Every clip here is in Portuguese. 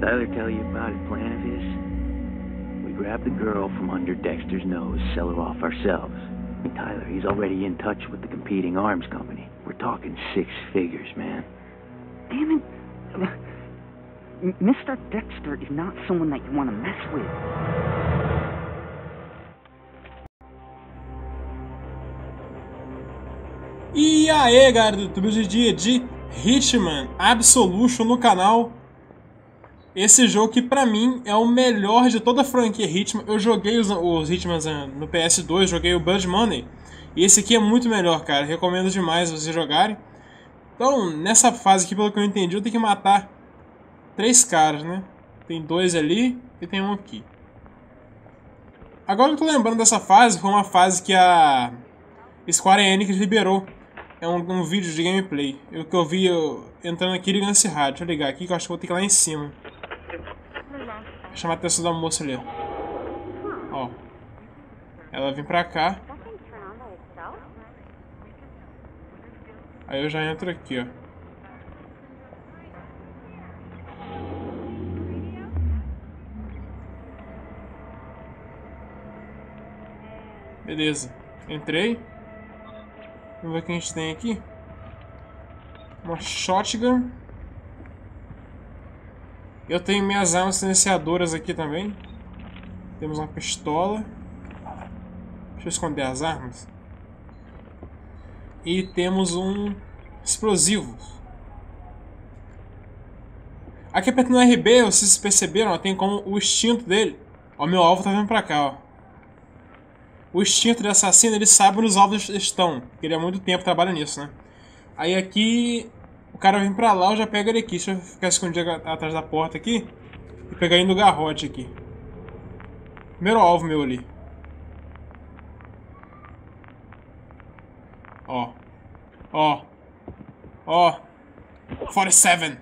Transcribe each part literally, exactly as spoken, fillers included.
Tyler tell you about his plan of his? We grab the girl from under Dexter's nose, sell her off ourselves. And Tyler, he's already in touch with the competing arms company. We're talking six figures, man. Damn it. M- Mister Dexter is not someone that you want to mess with. E aí, galera do YouTube, hoje é dia de Hitman Absolution no canal. Esse jogo que pra mim é o melhor de toda a franquia Hitman. Eu joguei os, os Hitmans no P S dois, joguei o Blood Money. E esse aqui é muito melhor, cara. Recomendo demais vocês jogarem. Então, nessa fase aqui, pelo que eu entendi, eu tenho que matar três caras, né? Tem dois ali e tem um aqui. Agora que eu tô lembrando dessa fase, foi uma fase que a Square Enix liberou. É um, um vídeo de gameplay. Eu que eu vi eu, entrando aqui ligando esse rádio. Deixa eu ligar aqui que eu acho que vou ter que ir lá em cima. Vou chamar a atenção da moça ali. Ó. Ela vem pra cá. Aí eu já entro aqui, ó. Beleza. Entrei. Vamos ver o que a gente tem aqui. Uma shotgun. Eu tenho minhas armas silenciadoras aqui também. Temos uma pistola. Deixa eu esconder as armas. E temos um explosivo. Aqui apertando no R B, vocês perceberam, ó, tem como o instinto dele. Ó, meu alvo tá vindo pra cá, ó. O instinto do assassino, ele sabe onde os alvos estão. Porque ele há muito tempo trabalha nisso, né? Aí aqui, o cara vem pra lá, eu já pego ele aqui. Deixa eu ficar escondido atrás da porta aqui. E pegar ele no garrote aqui. Primeiro alvo meu ali. Ó. Ó. Ó. quarenta e sete.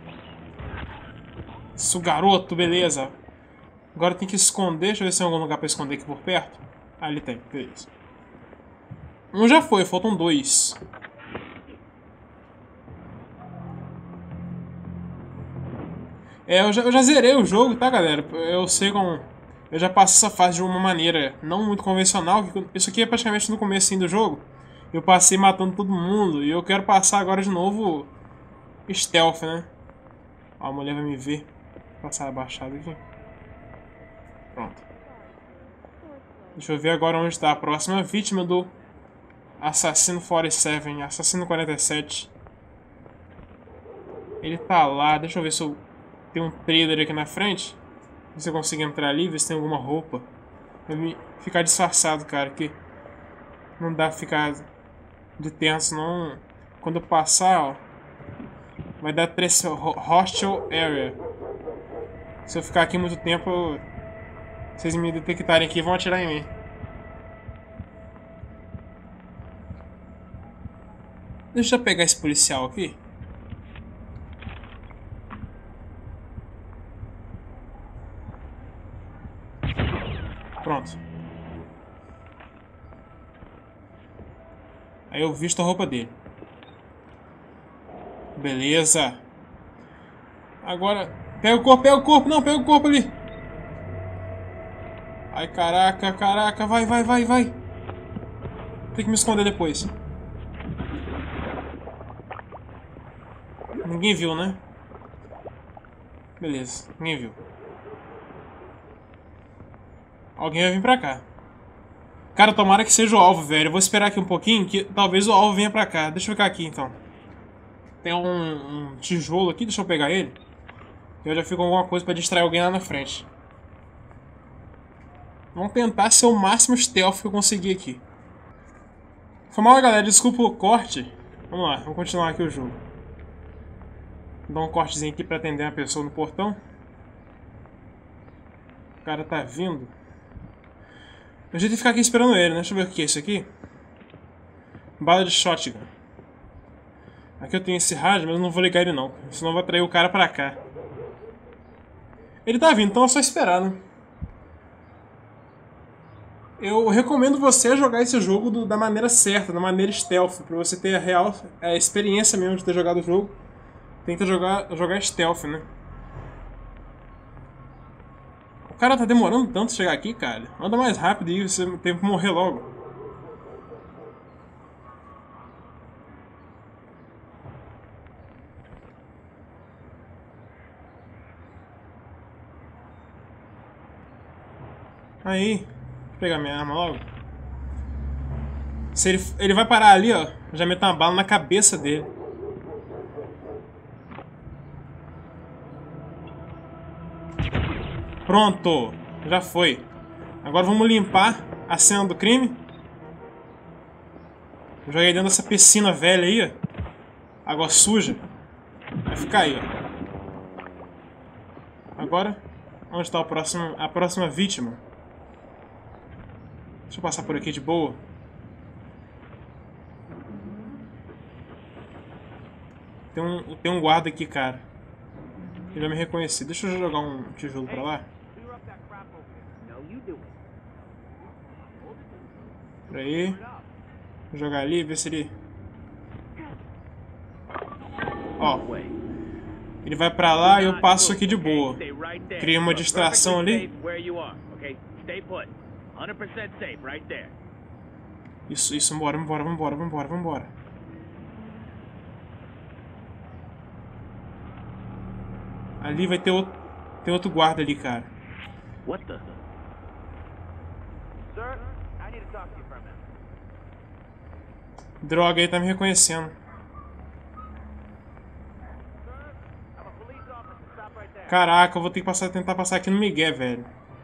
Isso, garoto, beleza. Agora tem que esconder. Deixa eu ver se tem algum lugar pra esconder aqui por perto. Ah, ali tem, beleza. Um já foi, faltam dois. É, eu já, eu já zerei o jogo, tá, galera? Eu sei como... Eu já passei essa fase de uma maneira não muito convencional. Isso aqui é praticamente no começo do jogo. Eu passei matando todo mundo. E eu quero passar agora de novo... Stealth, né? Ó, a mulher vai me ver. Vou passar abaixado aqui. Pronto. Deixa eu ver agora onde está a próxima vítima do Assassino quarenta e sete, Assassino quarenta e sete. Ele tá lá, deixa eu ver se eu tenho um trailer aqui na frente. Ver se eu consigo entrar ali, ver se tem alguma roupa. Pra me ficar disfarçado, cara, que não dá pra ficar de tenso, não. Quando eu passar, ó, vai dar três Hostile Area. Se eu ficar aqui muito tempo... Vocês me detectarem aqui, vão atirar em mim. Deixa eu pegar esse policial aqui. Pronto. Aí eu visto a roupa dele. Beleza. Agora... Pega o corpo, pega o corpo. Não, pega o corpo ali. Ai, caraca, caraca, vai, vai, vai, vai. Tem que me esconder depois. Ninguém viu, né? Beleza, ninguém viu. Alguém vai vir pra cá. Cara, tomara que seja o alvo, velho. Eu vou esperar aqui um pouquinho, que talvez o alvo venha pra cá. Deixa eu ficar aqui, então. Tem um, um tijolo aqui, deixa eu pegar ele. Eu já fico com alguma coisa pra distrair alguém lá na frente. Vamos tentar ser o máximo stealth que eu conseguir aqui. Foi mal, galera. Desculpa o corte. Vamos lá, vamos continuar aqui o jogo. Vou dar um cortezinho aqui pra atender uma pessoa no portão. O cara tá vindo. Eu já tenho que ficar aqui esperando ele, né? Deixa eu ver o que é isso aqui. Bala de shotgun. Aqui eu tenho esse rádio, mas eu não vou ligar ele não. Senão eu vou atrair o cara pra cá. Ele tá vindo, então é só esperar, né? Eu recomendo você jogar esse jogo do, da maneira certa, da maneira stealth, pra você ter a real a experiência mesmo de ter jogado o jogo. Tenta jogar, jogar stealth, né? cara tá demorando tanto chegar aqui, cara. Anda mais rápido aí, você tem que morrer logo. Aí, deixa eu pegar minha arma logo. Se ele, ele vai parar ali, ó. Já meto uma bala na cabeça dele. Pronto, já foi. Agora vamos limpar a cena do crime. Joguei dentro dessa piscina velha aí, ó. Água suja. Vai ficar aí, ó. Agora, onde está o próximo, a próxima vítima? Deixa eu passar por aqui de boa. Tem um, tem um guarda aqui, cara. Ele vai me reconhecer. Deixa eu jogar um tijolo pra lá. Por aí. Vou jogar ali, ver se ele... Ó. Ele vai pra lá e eu passo aqui de boa. Criei uma distração ali. Isso, isso, vambora, vambora, vambora, vambora, vambora. Ali vai ter outro, tem outro guarda ali, cara. What the? Droga, ele tá me reconhecendo. Caraca, eu vou ter que passar, tentar passar aqui no Miguel, velho.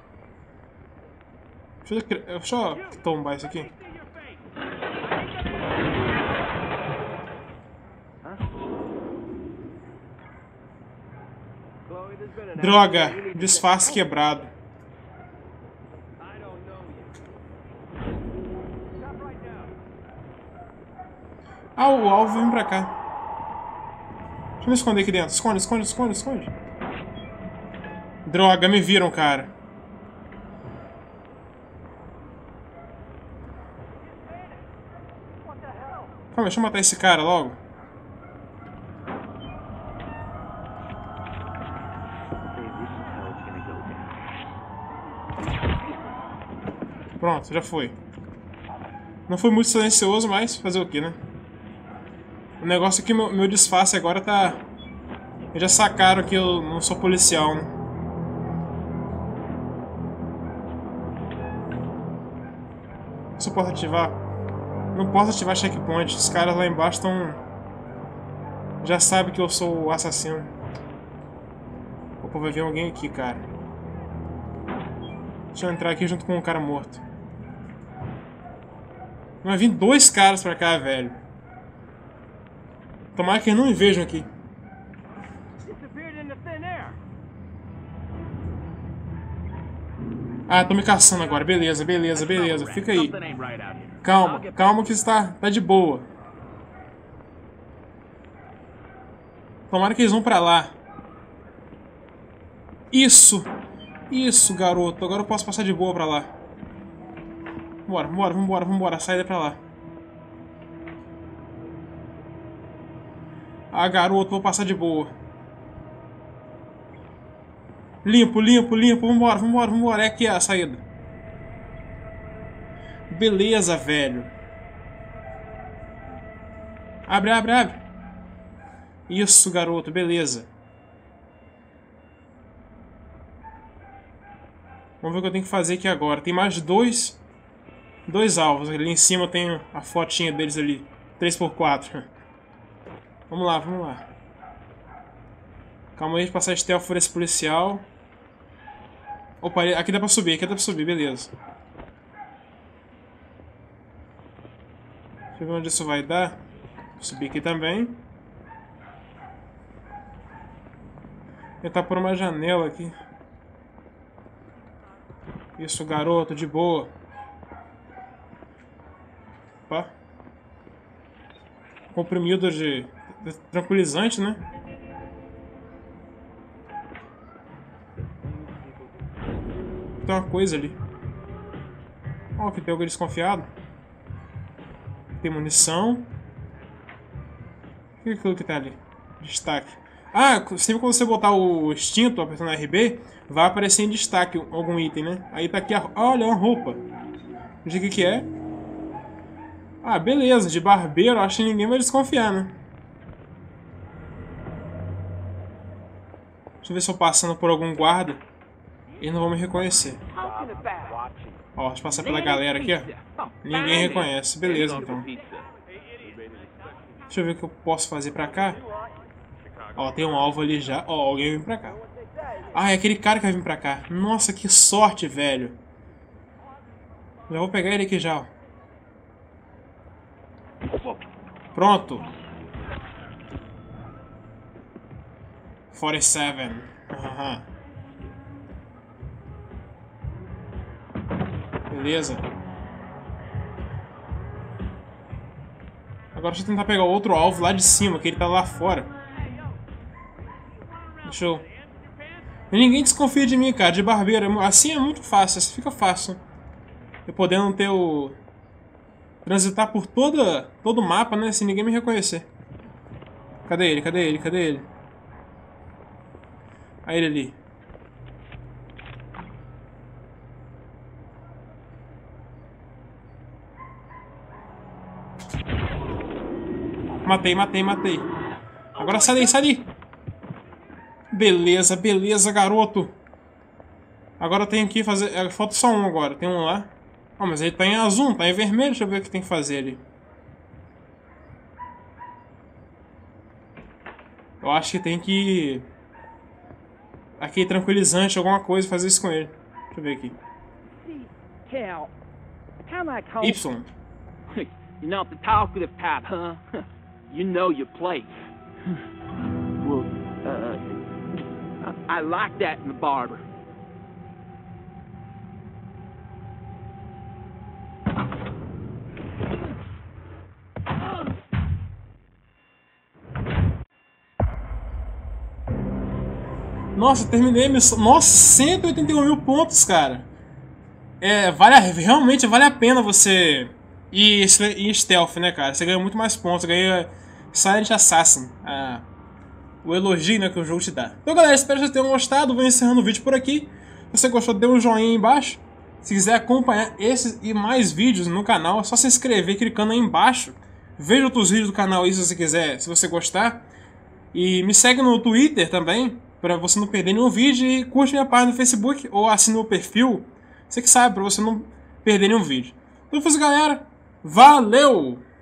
Deixa eu, deixa eu tombar isso aqui. Droga, disfarce quebrado. Ah, o alvo vem pra cá. Deixa eu me esconder aqui dentro. Esconde, esconde, esconde, esconde. Droga, me viram, cara. Calma, deixa eu matar esse cara logo. Pronto, já foi. Não foi muito silencioso, mas fazer o que, né? O negócio é que meu, meu disfarce agora tá... Eles já sacaram que eu não sou policial, né? Se eu posso ativar... Não posso ativar checkpoint. Os caras lá embaixo estão... Já sabem que eu sou o assassino. Opa, vai vir alguém aqui, cara. Deixa eu entrar aqui junto com um cara morto. Vai vir dois caras pra cá, velho. Tomara que eles não me vejam aqui. Ah, tô me caçando agora. Beleza, beleza, beleza. Fica aí. Calma, calma que está tá de boa. Tomara que eles vão pra lá. Isso! Isso, garoto. Agora eu posso passar de boa pra lá. Vambora, vambora, vambora, vambora. A saída é pra lá. Ah, garoto, vou passar de boa. Limpo, limpo, limpo. Vambora, vambora, vambora. É aqui a saída. Beleza, velho. Abre, abre, abre. Isso, garoto, beleza. Vamos ver o que eu tenho que fazer aqui agora. Tem mais dois... Dois alvos. Ali em cima tem a fotinha deles ali. três por quatro. Vamos lá, vamos lá. Calma aí, de passar stealth por esse policial. Opa, aqui dá pra subir, aqui dá pra subir, beleza. Deixa eu ver onde isso vai dar. Vou subir aqui também. Tentar por uma janela aqui. Isso, garoto, de boa. Opa. Comprimido de, de tranquilizante, né? Tem uma coisa ali. Ó, que pegou desconfiado. Tem munição. O que é aquilo que tá ali? Destaque. Ah, sempre quando você botar o extinto apertando R B, vai aparecer em destaque algum item, né? Aí tá aqui, a... olha, uma roupa. De que que é? Ah, beleza, de barbeiro, acho que ninguém vai desconfiar, né? Deixa eu ver se eu passando por algum guarda, eles não vão me reconhecer. Ó, deixa eu passar pela galera aqui, ó. Ninguém reconhece, beleza então. Deixa eu ver o que eu posso fazer pra cá. Ó, tem um alvo ali já. Ó, alguém vem pra cá. Ah, é aquele cara que vai vir pra cá. Nossa, que sorte, velho. Já vou pegar ele aqui já, ó. Pronto. quarenta e sete. Aham. Beleza. Agora deixa eu tentar pegar outro alvo lá de cima, que ele tá lá fora. Deixa eu... Ninguém desconfia de mim, cara, de barbeiro. Assim é muito fácil, assim fica fácil. Eu podendo ter o... transitar por toda, todo o mapa, né, sem ninguém me reconhecer. Cadê ele? Cadê ele? Cadê ele? Aí ele ali. Matei, matei, matei. Agora sai daí, sai daí. Beleza, beleza, garoto. Agora eu tenho que fazer... Falta só um agora, tem um lá. Ah, mas ele tá em azul, não tá em vermelho. Deixa eu ver o que tem que fazer ali. Eu acho que tem que... Aqui, tranquilizante, alguma coisa, fazer isso com ele. Deixa eu ver aqui. Y. You're not the talkative type, huh? You know your place. Well, uh... I like that in the barber. Nossa, terminei a missão. Nossa, cento e oitenta e um mil pontos, cara. É, vale a, realmente vale a pena você ir em stealth, né, cara? Você ganha muito mais pontos, ganha Silent Assassin. Ah, o elogio, né, que o jogo te dá. Então, galera, espero que vocês tenham gostado. Vou encerrando o vídeo por aqui. Se você gostou, dê um joinha aí embaixo. Se quiser acompanhar esses e mais vídeos no canal, é só se inscrever clicando aí embaixo. Veja outros vídeos do canal aí se você quiser, se você gostar. E me segue no Twitter também, para você não perder nenhum vídeo. E curte minha página no Facebook ou assine o perfil. Você que sabe, para você não perder nenhum vídeo. Então foi isso, galera. Valeu!